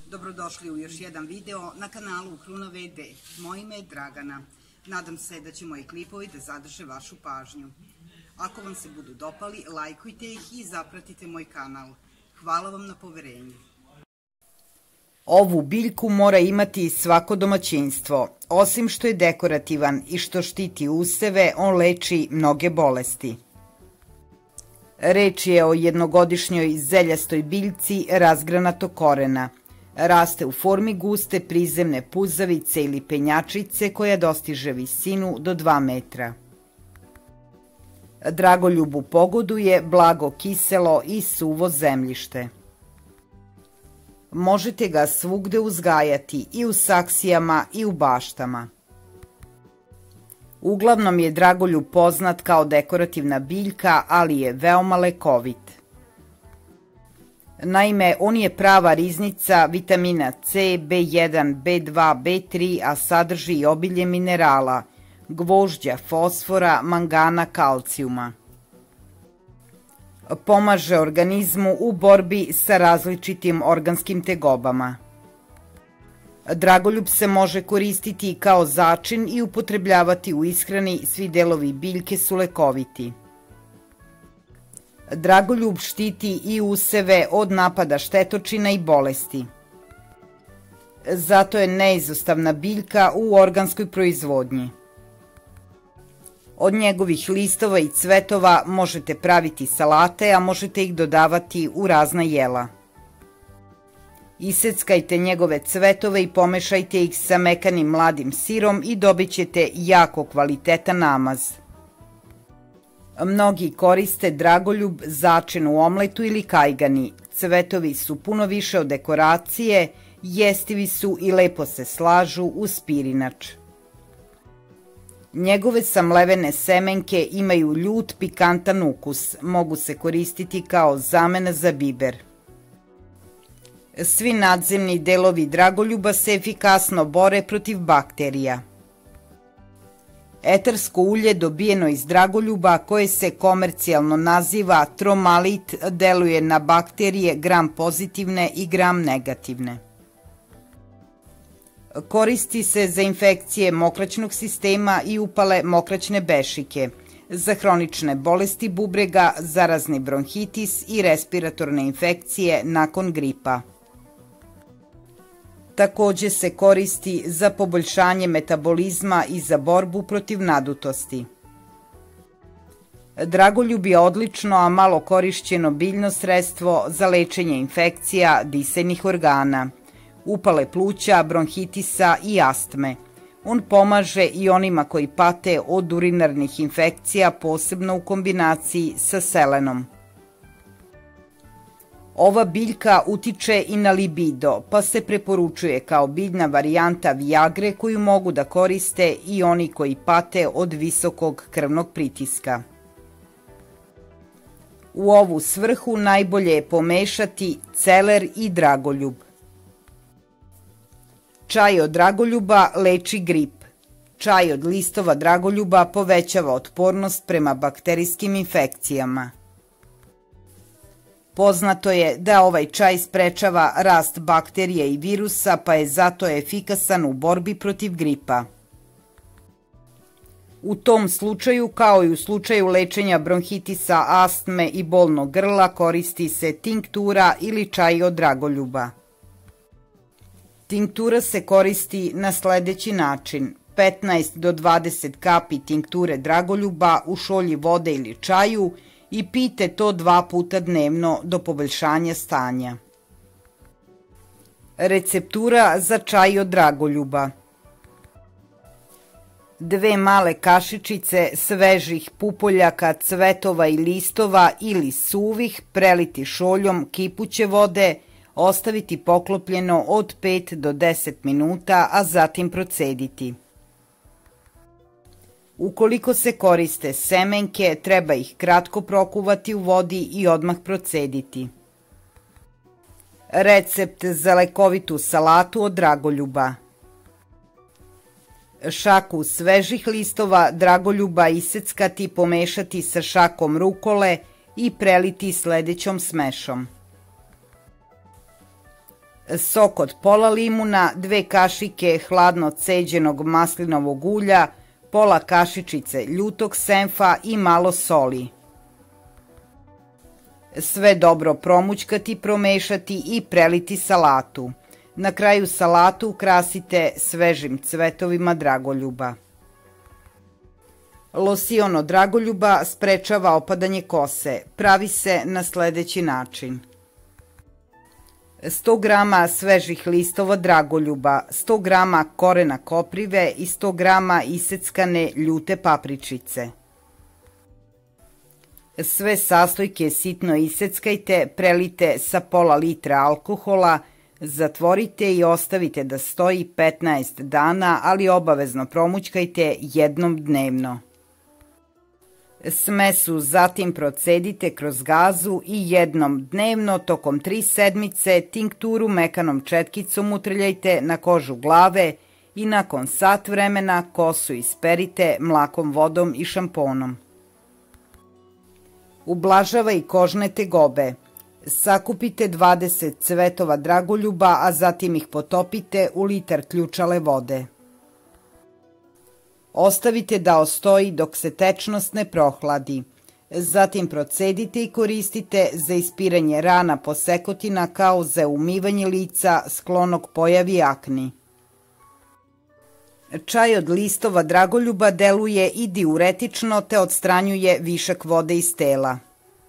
Dobrodošli u još jedan video na kanalu Kruna VD. Moje ime je Dragana. Nadam se da će moji klipovi da zadrže vašu pažnju. Ako vam se budu dopali, lajkujte ih i zapratite moj kanal. Hvala vam na poverenju. Ovu biljku mora imati svako domaćinstvo. Osim što je dekorativan i što štiti useve, on leči mnoge bolesti. Reč je o jednogodišnjoj zeljastoj biljci razgranatog korena. Raste u formi guste prizemne puzavice ili penjačice koja dostiže visinu do 2 metra. Dragoljubu pogoduje blago kiselo i suvo zemljište. Možete ga svugde uzgajati i u saksijama i u baštama. Uglavnom je dragoljub poznat kao dekorativna biljka, ali je veoma lekovit. Naime, on je prava riznica vitamina C, B1, B2, B3, a sadrži i obilje minerala, gvožđa, fosfora, mangana, kalcijuma. Pomaže organizmu u borbi sa različitim organskim tegobama. Dragoljub se može koristiti kao začin i upotrebljavati u ishrani, svi delovi biljke su lekoviti. Dragoljub štiti i useve od napada štetočina i bolesti. Zato je neizostavna biljka u organskoj proizvodnji. Od njegovih listova i cvetova možete praviti salate, a možete ih dodavati u razna jela. Iseckajte njegove cvetove i pomešajte ih sa mekanim mladim sirom i dobit ćete jako kvalitetan namaz. Mnogi koriste dragoljub začin u omletu ili kajgani. Cvetovi su puno više od dekoracije, jestivi su i lepo se slažu uz pirinač. Njegove samlevene semenke imaju ljut, pikantan ukus, mogu se koristiti kao zamena za biber. Svi nadzemni delovi dragoljuba se efikasno bore protiv bakterija. Etersko ulje dobijeno iz dragoljuba, koje se komercijalno naziva tromalit, deluje na bakterije gram pozitivne i gram negativne. Koristi se za infekcije mokraćnog sistema i upale mokraćne bešike, za hronične bolesti bubrega, zarazni bronhitis i respiratorne infekcije nakon gripa. Takođe se koristi za poboljšanje metabolizma i za borbu protiv nadutosti. Dragoljub je odlično, a malo korišćeno biljno sredstvo za lečenje infekcija disajnih organa, upale pluća, bronhitisa i astme. On pomaže i onima koji pate od urinarnih infekcija, posebno u kombinaciji sa selenom. Ova biljka utiče i na libido, pa se preporučuje kao biljna varijanta Viagre koju mogu da koriste i oni koji pate od visokog krvnog pritiska. U ovu svrhu najbolje je pomešati celer i dragoljub. Čaj od dragoljuba leči grip. Čaj od listova dragoljuba povećava otpornost prema bakterijskim infekcijama. Poznato je da ovaj čaj sprečava rast bakterija i virusa, pa je zato efikasan u borbi protiv gripa. U tom slučaju, kao i u slučaju lečenja bronhitisa, astme i bolnog grla, koristi se tinktura ili čaj od dragoljuba. Tinktura se koristi na sledeći način: 15 do 20 kapi tinkture dragoljuba u šolji vode ili čaju i pijte to 2 puta dnevno do poboljšanja stanja. Receptura za čaj od dragoljuba: 2 male kašičice svežih pupoljaka, cvetova i listova ili suvih preliti šoljom kipuće vode, ostaviti poklopljeno od 5 do 10 minuta, a zatim procediti. Ukoliko se koriste semenke, treba ih kratko prokuvati u vodi i odmah procediti. Recept za lekovitu salatu od dragoljuba: šaku svežih listova dragoljuba iseckati, pomešati sa šakom rukole i preliti sledećom smešom: sok od pola limuna, 2 kašike hladno ceđenog maslinovog ulja, pola kašičice ljutog senfa i malo soli. Sve dobro promućkati, promešati i preliti salatu. Na kraju salatu ukrasite svežim cvetovima dragoljuba. Losion od dragoljuba sprečava opadanje kose. Pravi se na sledeći način. 100 g svežih listova dragoljuba, 100 g korena koprive i 100 g iseckane ljute papričice. Sve sastojke sitno iseckajte, prelite sa pola litra alkohola, zatvorite i ostavite da stoji 15 dana, ali obavezno promućkajte jednom dnevno. Smesu zatim procedite kroz gazu i jednom dnevno tokom 3 sedmice tinkturu mekanom četkicom utrljajte na kožu glave i nakon sat vremena kosu isperite mlakom vodom i šamponom. Ublažava i kožne tegobe. Sakupite 20 cvetova dragoljuba, a zatim ih potopite u litar ključale vode. Ostavite da ostoji dok se tečnost ne prohladi. Zatim procedite i koristite za ispiranje rana posekotina kao za umivanje lica sklonog pojavi akni. Čaj od listova dragoljuba deluje i diuretično te odstranjuje višak vode iz tela.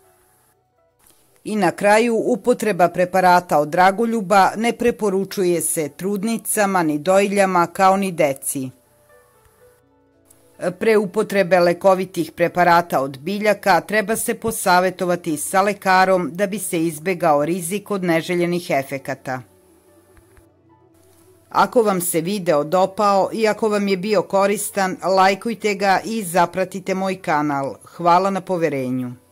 I na kraju, upotreba preparata od dragoljuba ne preporučuje se trudnicama, ni dojiljama kao ni deci. Pre upotrebe lekovitih preparata od biljaka treba se posavetovati sa lekarom da bi se izbegao rizik od neželjenih efekata. Ako vam se video dopao i ako vam je bio koristan, lajkujte ga i zapratite moj kanal. Hvala na poverenju.